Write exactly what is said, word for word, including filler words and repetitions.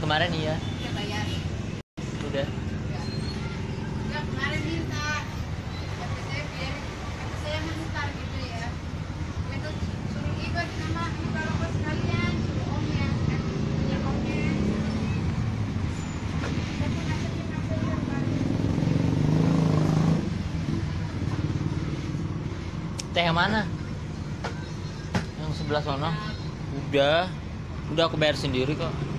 Kemarin iya. Dia bayar. Udah. Ya kemarin minta. Kata saya biar kata saya mentar gitu ya. Itu suruh ibu sama ibu rokok sekalian, suruh omnya, kan punya omnya. Tapi nasibnya nasib yang baru. Teh yang mana? Yang sebelah sono. Udah. Udah aku bayar sendiri kok.